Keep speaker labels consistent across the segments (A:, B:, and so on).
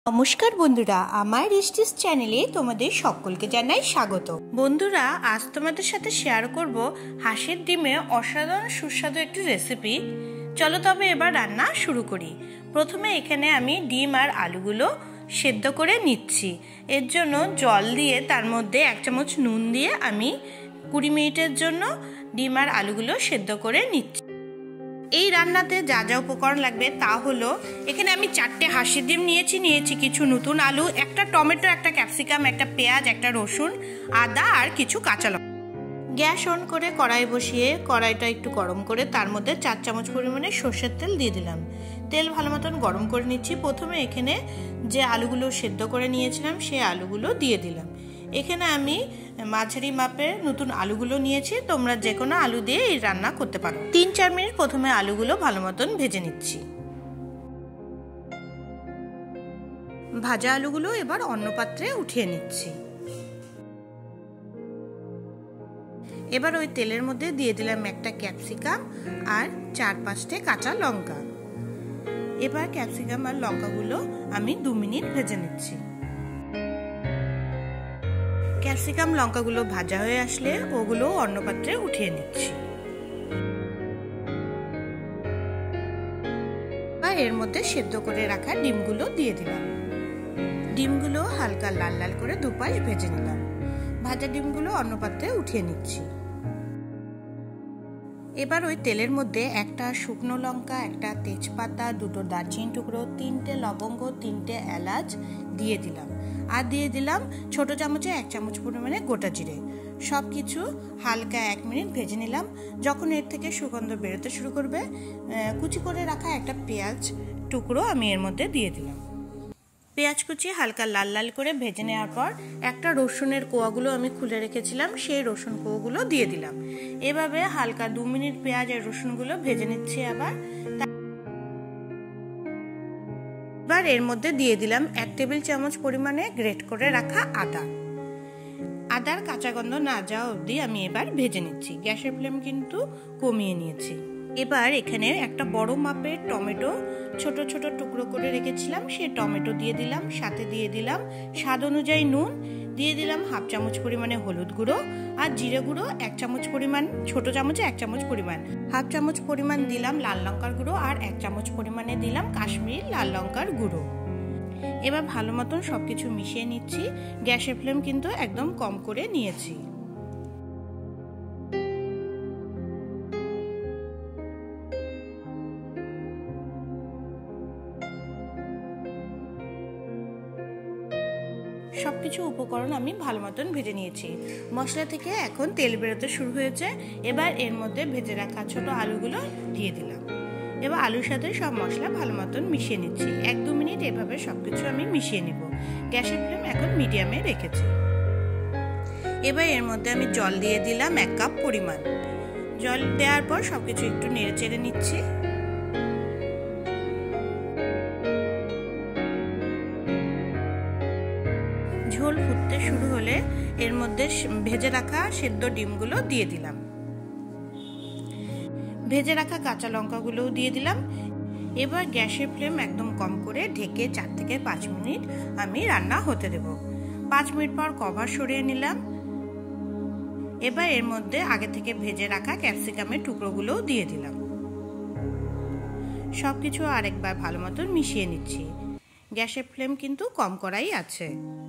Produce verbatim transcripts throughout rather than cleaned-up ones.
A: নমস্কার বন্ধুরা, আমার রিস্টিস চ্যানেলে তোমাদের সকলকে জানাই স্বাগত। বন্ধুরা, আজ তোমাদের সাথে শেয়ার করব হাঁসের ডিমে অসাধারণ সুস্বাদু একটি রেসিপি। চলো তবে এবার রান্না শুরু করি। প্রথমে এখানে আমি ডিম আর আলুগুলো সেদ্ধ করে নিচ্ছি। এর জন্য জল দিয়ে তার মধ্যে এক চামচ নুন দিয়ে আমি কুড়ি মিনিটের জন্য ডিম আর আলুগুলো সেদ্ধ করে নিচ্ছি। এই রান্নাতে যা যা উপকরণ লাগবে তা হলো, এখানে আমি চারটে হাঁসের ডিম নিয়েছি, নিয়েছি কিছু নতুন আলু, একটা টমেটো, একটা ক্যাপসিকাম, একটা পেঁয়াজ, একটা রসুন, আদা আর কিছু কাঁচা লঙ্কা। গ্যাস অন করে কড়াই বসিয়ে কড়াইটা একটু গরম করে তার মধ্যে চার চামচ পরিমাণে সর্ষের তেল দিয়ে দিলাম। তেল ভালো মতন গরম করে নিচ্ছি। প্রথমে এখানে যে আলুগুলো সেদ্ধ করে নিয়েছিলাম সেই আলুগুলো দিয়ে দিলাম। এখানে আমি মাঝারি মাপের নতুন আলুগুলো নিয়েছি, তোমরা যে কোনো আলু দিয়ে এই রান্না করতে পারো। তিন চার মিনিট প্রথমে আলুগুলো ভালো মতন ভেজে নিচ্ছি। ভাজা আলুগুলো এবার অন্য পাত্রে উঠিয়ে নিচ্ছি। এবার ওই তেলের মধ্যে দিয়ে দিলাম একটা ক্যাপসিকাম আর চার পাঁচটে কাঁচা লঙ্কা। এবার ক্যাপসিকাম আর লঙ্কাগুলো আমি দু মিনিট ভেজে নিচ্ছি। ক্যাপসিকাম লঙ্কাগুলো ভাজা হয়ে আসলে ওগুলো অন্য পাত্রে উঠিয়ে নিচ্ছি। আর এর মধ্যে সেদ্ধ করে রাখা ডিমগুলো দিয়ে দিলাম। ডিমগুলো হালকা লাল লাল করে দুপাশ ভেজে নিলাম। ভাজা ডিমগুলো অন্য পাত্রে উঠিয়ে নিচ্ছি। এবার ওই তেলের মধ্যে একটা শুকনো লঙ্কা, একটা তেজপাতা, দুটো দারচিনি টুকরো, তিনটে লবঙ্গ, তিনটে এলাচ দিয়ে দিলাম। আর দিয়ে দিলাম ছোট চামচে এক চামচ পরিমাণে গোটা জিরে। সব কিছু হালকা এক মিনিট ভেজে নিলাম। যখন এর থেকে সুগন্ধ বেরোতে শুরু করবে, কুচি করে রাখা একটা পেঁয়াজ টুকরো আমি এর মধ্যে দিয়ে দিলাম। পেঁয়াজ কুচি হালকা লাল লাল করে ভেজে নেওয়ার পর একটা রসুনের কোয়াগুলো আমি খুলে রেখেছিলাম, সেই রসুন কোয়াগুলো দিয়ে দিলাম। এভাবে হালকা দু মিনিট পেঁয়াজ আর রসুনগুলো ভেজে নিচ্ছি। আবার এবার এর মধ্যে দিয়ে দিলাম এক টেবিল চামচ পরিমাণে গ্রেট করে রাখা আদা। আদার কাঁচা গন্ধ না যাওয়া অবধি আমি এবার ভেজে নিচ্ছি। গ্যাসের ফ্লেম কিন্তু কমিয়ে নিয়েছি। এবার এখানে একটা বড় মাপের টমেটো ছোট ছোট টুকরো করে রেখেছিলাম, সেই টমেটো দিয়ে দিলাম। সাথে দিয়ে দিলাম স্বাদ অনুযায়ী নুন, দিয়ে দিলাম হাফ চামচ পরিমাণে হলুদ গুঁড়ো আর জিরে গুঁড়ো এক চামচ পরিমাণ, ছোট চামচে এক চামচ পরিমাণ, হাফ চামচ পরিমাণ দিলাম লাল লঙ্কার গুঁড়ো আর এক চামচ পরিমাণে দিলাম কাশ্মীরি লাল লঙ্কার গুঁড়ো। এবার ভালো মতন সবকিছু মিশিয়ে নিচ্ছি। গ্যাসের ফ্লেম কিন্তু একদম কম করে নিয়েছি। সবকিছু উপকরণ আমি ভালো মতন ভেজে নিয়েছি। মশলা থেকে এখন তেল বেরোতে শুরু হয়েছে। এবার এর মধ্যে ভেজে রাখা ছোট আলুগুলো দিয়ে দিলাম। এবার আলুর সাথে সব মশলা ভালো মতন মিশিয়ে নিচ্ছি। এক দু মিনিট এভাবে সবকিছু আমি মিশিয়ে নিব। গ্যাসের ফ্লেম এখন মিডিয়ামে রেখেছি। এবার এর মধ্যে আমি জল দিয়ে দিলাম এক কাপ পরিমাণ। জল দেওয়ার পর সবকিছু একটু নেড়ে চেড়ে নিচ্ছি। ঝোল ফুটতে শুরু হলে এর মধ্যে ভেজে রাখা সেদ্ধ ডিমগুলো দিয়ে দিলাম। ভেজে রাখা কাঁচা লঙ্কাগুলোও দিয়ে দিলাম। এবার গ্যাসের ফ্লেম একদম কম করে ঢেকে চার থেকে পাঁচ মিনিট আমি রান্না হতে দেব। পাঁচ মিনিট পর কভার সরিয়ে নিলাম। এবার এর মধ্যে আগে থেকে ভেজে রাখা ক্যাপসিকামের টুকরোগুলোও দিয়ে দিলাম। সবকিছু আরেকবার ভালো মতন মিশিয়ে নিচ্ছি। গ্যাসের ফ্লেম কিন্তু কম করাই আছে।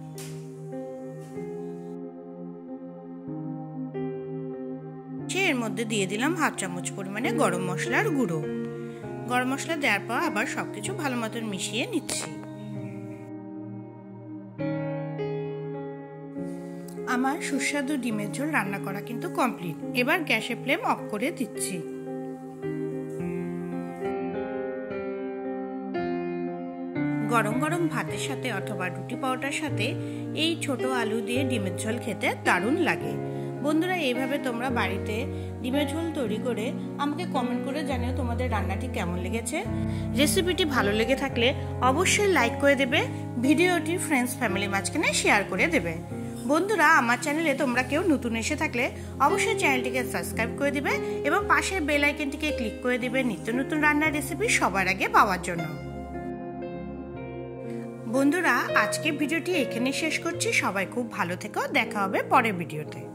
A: এর মধ্যে দিয়ে দিলাম হাফ চামচ পরিমাণে গরম মশলার গুঁড়ো। গরম মশলা দেওয়ার পর আবার সবকিছু ভালো মতন মিশিয়ে নিচ্ছি। আমার সুস্বাদু ডিমের ঝোল রান্না করা কিন্তু কমপ্লিট। এবার গ্যাসের ফ্লেম অফ করে দিচ্ছি। গরম গরম ভাতের সাথে অথবা রুটি পরোটার সাথে এই ছোট আলু দিয়ে ডিমের ঝোল খেতে দারুণ লাগে। বন্ধুরা, এইভাবে তোমরা বাড়িতে ডিমের ঝোল তৈরি করে আমাকে কমেন্ট করে জানিও তোমাদের রান্নাটি কেমন লেগেছে। রেসিপিটি ভালো লেগে থাকলে অবশ্যই লাইক করে দেবে, ভিডিওটি ফ্রেন্ডস ফ্যামিলির মাঝখানে শেয়ার করে দেবে। বন্ধুরা, আমার চ্যানেলে তোমরা কেউ নতুন এসে থাকলে অবশ্যই চ্যানেলটিকে সাবস্ক্রাইব করে দিবে এবং পাশের বেল আইকনটিকে ক্লিক করে দিবে নিত্য নতুন রান্নার রেসিপি সবার আগে পাওয়ার জন্য। বন্ধুরা, আজকে ভিডিওটি এখানে শেষ করছি। সবাই খুব ভালো থেকো, দেখা হবে পরের ভিডিওতে।